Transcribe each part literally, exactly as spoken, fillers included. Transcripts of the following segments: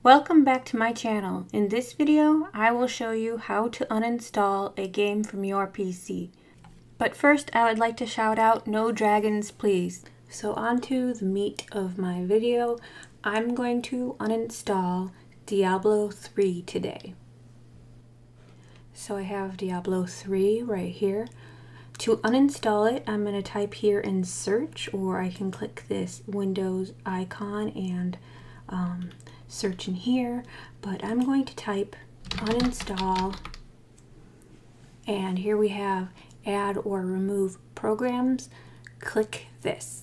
Welcome back to my channel. In this video, I will show you how to uninstall a game from your P C. But first, I would like to shout out no dragons please. So on to the meat of my video. I'm going to uninstall Diablo three today. So I have Diablo three right here. To uninstall it, I'm going to type here in search, or I can click this Windows icon and um, search in here, but I'm going to type uninstall, and here we have add or remove programs. Click this,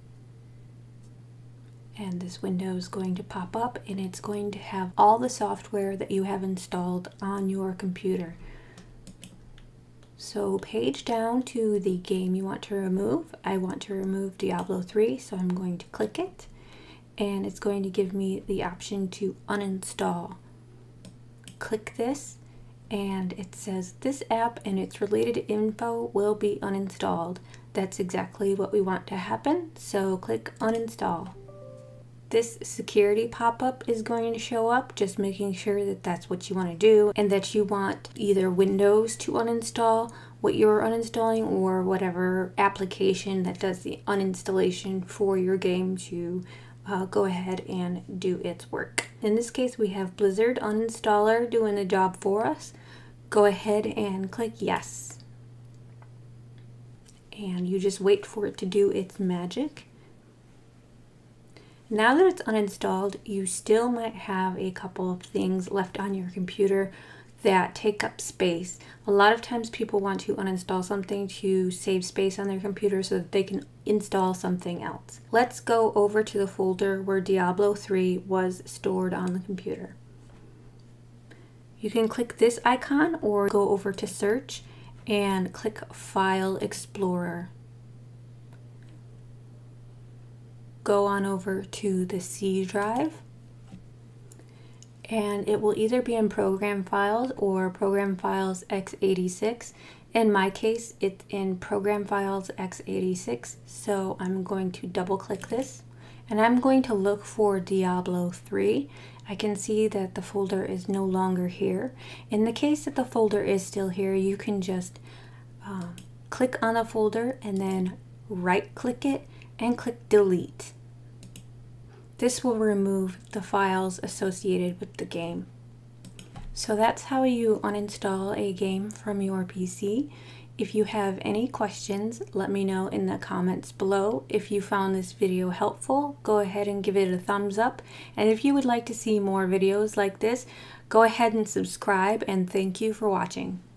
and this window is going to pop up, and it's going to have all the software that you have installed on your computer. So page down to the game you want to remove. I want to remove Diablo three, so I'm going to click it, and it's going to give me the option to uninstall. Click this, and it says this app and its related info will be uninstalled. That's exactly what we want to happen, so click uninstall. This security pop-up is going to show up, just making sure that that's what you want to do and that you want either Windows to uninstall what you're uninstalling or whatever application that does the uninstallation for your game to uh, go ahead and do its work. In this case, we have Blizzard Uninstaller doing the job for us. Go ahead and click yes. And you just wait for it to do its magic. Now that it's uninstalled, you still might have a couple of things left on your computer that take up space. A lot of times people want to uninstall something to save space on their computer so that they can install something else. Let's go over to the folder where Diablo three was stored on the computer. You can click this icon or go over to search and click File Explorer. Go on over to the C drive, and it will either be in Program Files or Program Files x eighty-six. In my case, it's in Program Files x eighty-six, so I'm going to double click this, and I'm going to look for Diablo three. I can see that the folder is no longer here. In the case that the folder is still here, you can just um, click on the folder and then right click it and click delete. This will remove the files associated with the game. So that's how you uninstall a game from your P C. If you have any questions, let me know in the comments below. If you found this video helpful, go ahead and give it a thumbs up. And if you would like to see more videos like this, go ahead and subscribe, and thank you for watching.